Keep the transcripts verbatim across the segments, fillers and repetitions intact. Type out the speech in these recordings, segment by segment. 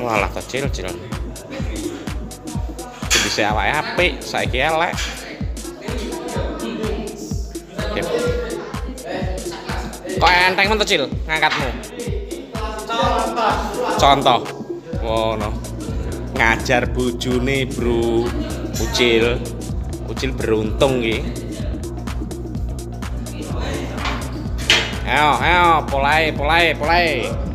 Walah kecil kecil. Bisa awake apik, saiki elek. Kok enteng men kecil ngangkatmu? Contoh. Contoh. Ngono. Ngajar bojone, Bro. Ucil. Ucil beruntung iki. Ayo, ayo, polai, polai, polai.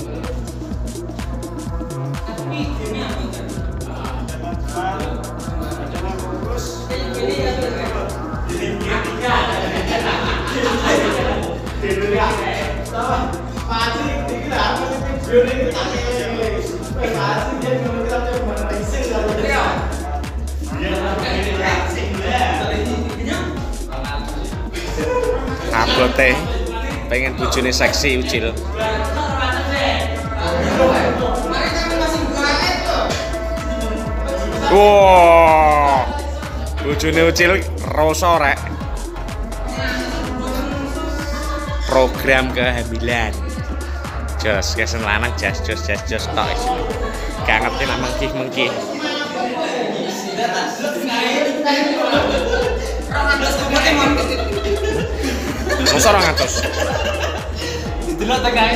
Abote pengen bojone seksi Ucil. Wow, bojone Ucil roso rek. Program kehamilan. Jos, kesen lanang jas, jos, jas, jos tok iki. Gak ngerti nak mengkih-mengkih. Masa orang ngatos. Delok tekae.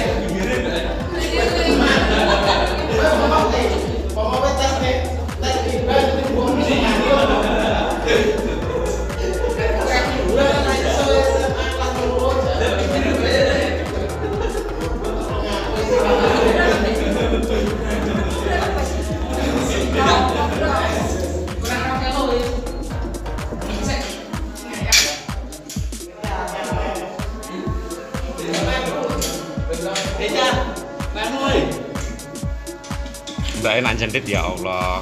Mbak enak jentit ya Allah.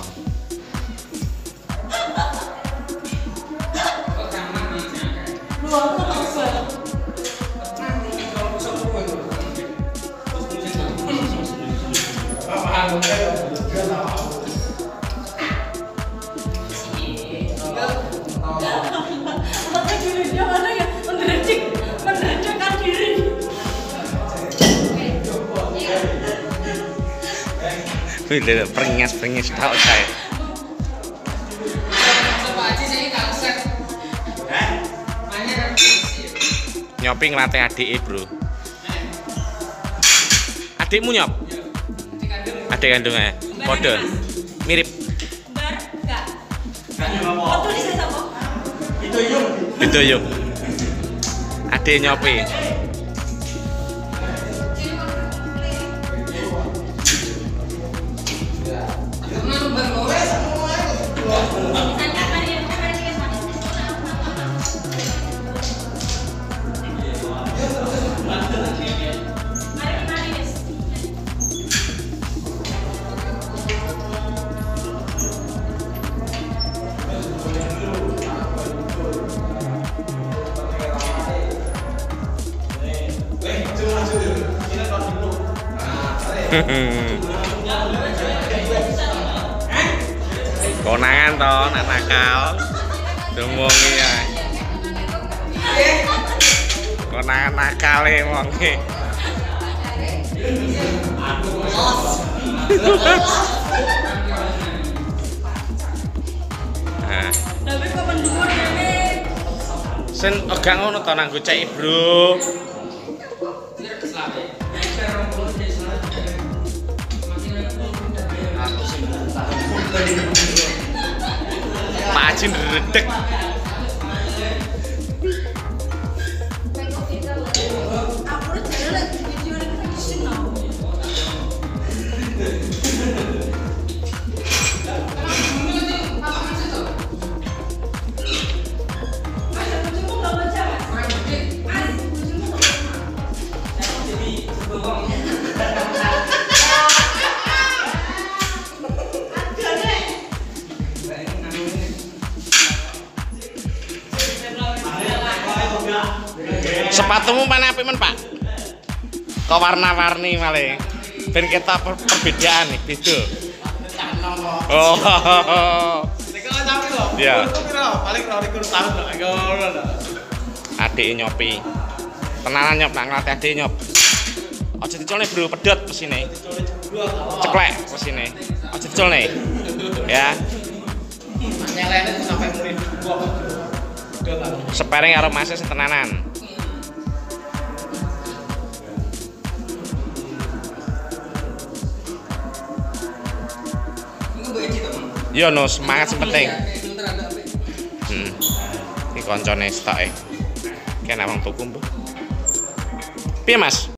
Wih, peringas-peringas tau saya. Nyopi ngelatih adik Bro. Adikmu nyop? Adik kandungnya? Kode? Mirip? Itu yuk. Adik nyopi. Konangan toh, nak nakal. Dungongi ya. Konangan nakal e wonge. Nah. Tapi kok mendhuwur dene. Sen gak ngono to nang goceki, Bro. Pak Haji redek. Sepatumu mana apik men, Pak? Kok warna-warni malah. Ben kita per perbedaan nih, beda. Oh. Nek kok sampe lho. Iya. Paling rong likur tahun lho. Ngono lho. Adik nyopi. Tenanan nyop nak nglatih adik nyop. Aja dicolne, Bro, pedhot mesine. Ceklek mesine. Aja dicul nih. Ya. Nyelene sampai mulai dua. Separing karo Mas sing tenanan. Yo no, semangat sing penting. Heeh. Iki koncone stoke. Kene wong tuku, Mbah. Piye, Mas?